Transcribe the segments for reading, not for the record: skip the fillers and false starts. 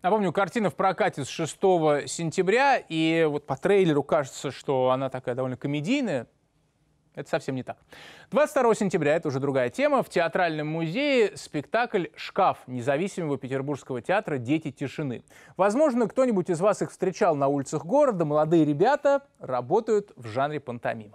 Напомню, картина в прокате с 6 сентября, и вот по трейлеру кажется, что она такая довольно комедийная. Это совсем не так. 22 сентября, это уже другая тема, в Театральном музее спектакль «Шкаф» независимого петербургского театра «Дети тишины». Возможно, кто-нибудь из вас их встречал на улицах города. Молодые ребята работают в жанре пантомимы.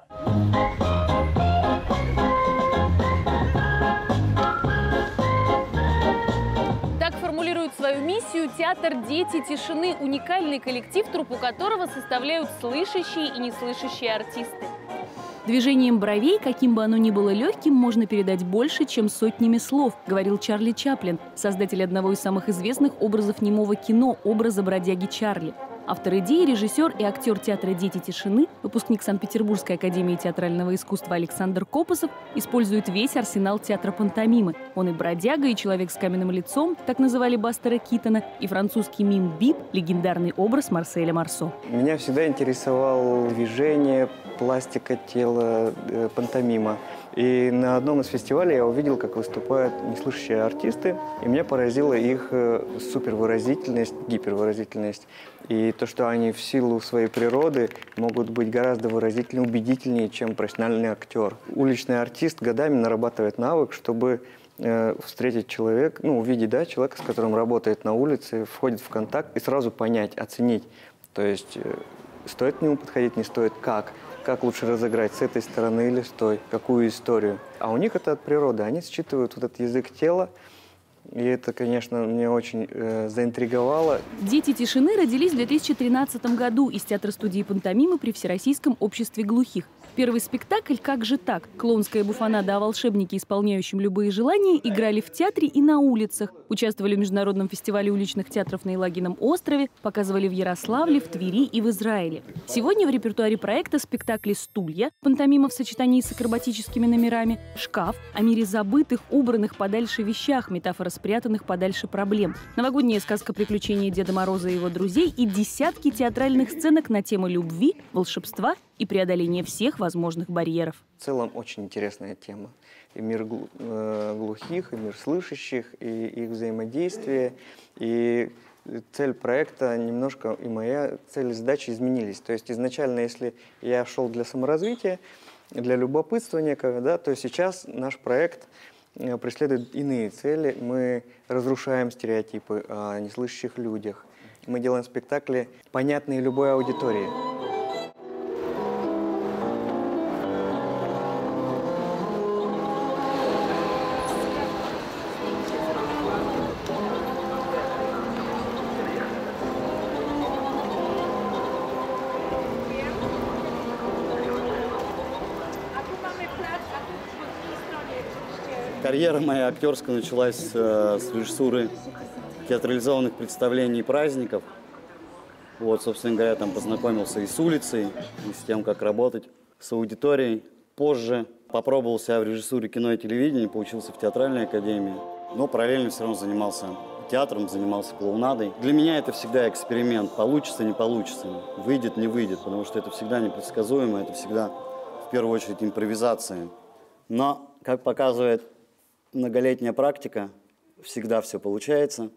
Свою миссию театр «Дети тишины» – уникальный коллектив, труппу которого составляют слышащие и неслышащие артисты. Движением бровей, каким бы оно ни было легким, можно передать больше, чем сотнями слов, говорил Чарли Чаплин, создатель одного из самых известных образов немого кино – образа бродяги Чарли. Автор идеи, режиссер и актер театра «Дети тишины», выпускник Санкт-Петербургской академии театрального искусства Александр Копосов, использует весь арсенал театра пантомимы. Он и бродяга, и человек с каменным лицом, так называли Бастера Китона, и французский мим Бип, легендарный образ Марселя Марсо. Меня всегда интересовало движение, пластика тела, пантомима. И на одном из фестивалей я увидел, как выступают неслышащие артисты, и меня поразила их супервыразительность, гипервыразительность. И то, что они в силу своей природы могут быть гораздо выразительнее, убедительнее, чем профессиональный актер. Уличный артист годами нарабатывает навык, чтобы встретить человека, увидеть человека, с которым работает на улице, входит в контакт и сразу понять, оценить. То есть стоит к нему подходить, не стоит, как лучше разыграть, с этой стороны или с той, какую историю. А у них это от природы, они считывают вот этот язык тела, и это, конечно, меня очень заинтриговало. «Дети тишины» родились в 2013 году из театра-студии пантомимы при Всероссийском обществе глухих. Первый спектакль «Как же так?» Клоунская буфонада о волшебнике, исполняющем любые желания, играли в театре и на улицах. Участвовали в международном фестивале уличных театров на Елагином острове, показывали в Ярославле, в Твери и в Израиле. Сегодня в репертуаре проекта спектакли «Стулья», пантомима в сочетании с акробатическими номерами, «Шкаф», о мире забытых, убранных подальше вещах, метафора спрятанных подальше проблем, новогодняя сказка «Приключения Деда Мороза и его друзей» и десятки театральных сценок на темы любви, волшебства и преодоления всех возможных барьеров. В целом очень интересная тема. И мир глухих, и мир слышащих, и их взаимодействие. И цель проекта немножко, и моя цель и задача изменились. То есть изначально, если я шел для саморазвития, для любопытства некого, то сейчас наш проект преследует иные цели. Мы разрушаем стереотипы о неслышащих людях. Мы делаем спектакли, понятные любой аудитории. Карьера моя актерская началась с режиссуры театрализованных представлений и праздников. Вот, собственно говоря, там познакомился и с улицей, и с тем, как работать с аудиторией. Позже попробовал себя в режиссуре кино и телевидения, поучился в театральной академии, но параллельно все равно занимался театром, занимался клоунадой. Для меня это всегда эксперимент, получится, не получится, выйдет, не выйдет, потому что это всегда непредсказуемо, это всегда в первую очередь импровизация. Но, как показывает многолетняя практика, всегда все получается.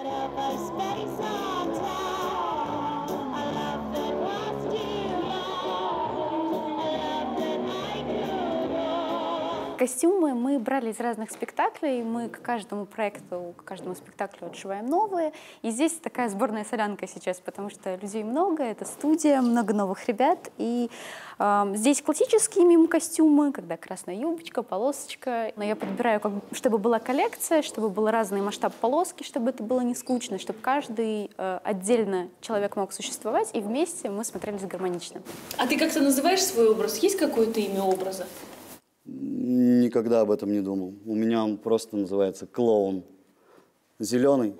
Костюмы мы брали из разных спектаклей, мы к каждому проекту, к каждому спектаклю отшиваем новые. И здесь такая сборная солянка сейчас, потому что людей много, это студия, много новых ребят. И здесь классические мим-костюмы, когда красная юбочка, полосочка. Но я подбираю, чтобы была коллекция, чтобы был разный масштаб полоски, чтобы это было не скучно, чтобы каждый отдельно человек мог существовать, и вместе мы смотрелись гармонично. А ты как-то называешь свой образ? Есть какое-то имя образа? Никогда об этом не думал. У меня он просто называется клоун. Зеленый.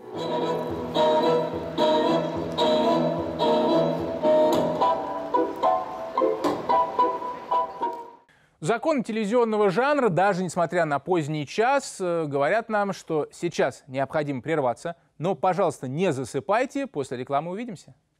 Законы телевизионного жанра, даже несмотря на поздний час, говорят нам, что сейчас необходимо прерваться. Но, пожалуйста, не засыпайте. После рекламы увидимся.